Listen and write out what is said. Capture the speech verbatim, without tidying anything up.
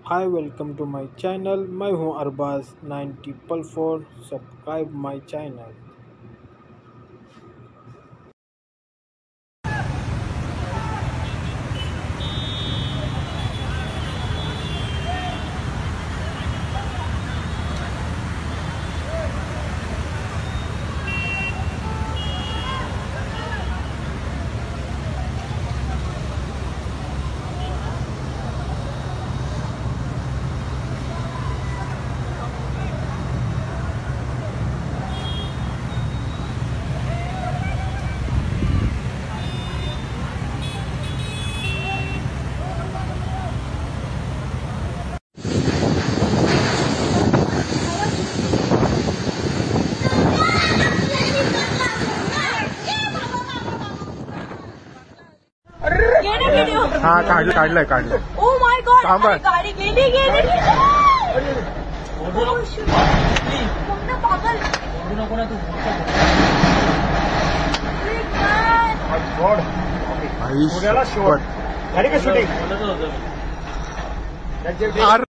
High, welcome to my channel. मैं हूं Arbaz nine triple four. Subscribe my channel. हाँ काढलं काढलंय काढलंय. ओ माय गॉड, थांबा. गाडी गेली गेली कोणतं पागल. आई शपथ. झाली का शूटिंग?